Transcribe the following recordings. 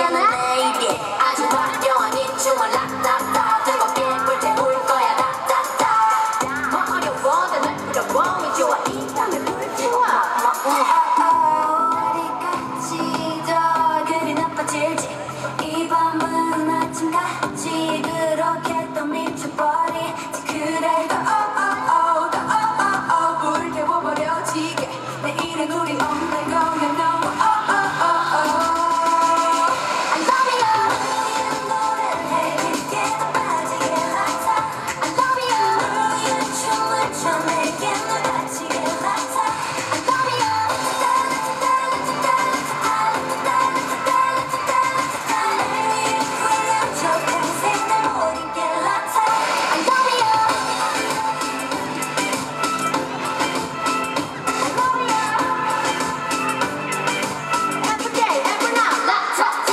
있잖아. 내일이 아주 화려한 일중을 라따따 뜨겁게 불태울 거야 라따따. 뭐 어려워도 날 부러워 좋아 이밤을 불태워. 날이 같이 더 그리 나빠질지 이 밤은 아침같이 그렇게 또 미쳐버리지. 그래 더 불태워버려지게 내일은 우리 없는 거야 너무 I love you. 노래를 해 깊게 더 빠지게 라타. I love you. 우리는 춤을 춰 내게 널 다치게 라타. I love you. 내일 굴려줘 평생 날 못 잊게 라타. I love you. I love you. Every day, every night, 라타타.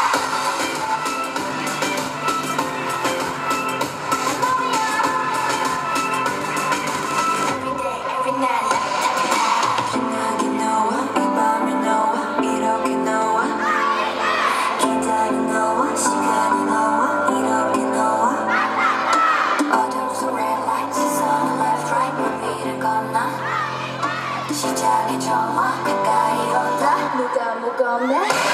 Every day, every night, 빛나게 너와 이 밤을 너와 이렇게 너와 기다린 너와 시간이 너와 이렇게 너와 어둠 속 red light 시선 left right 문 위를 건너 시작의 정화 가까이 온다. 누가 무겁네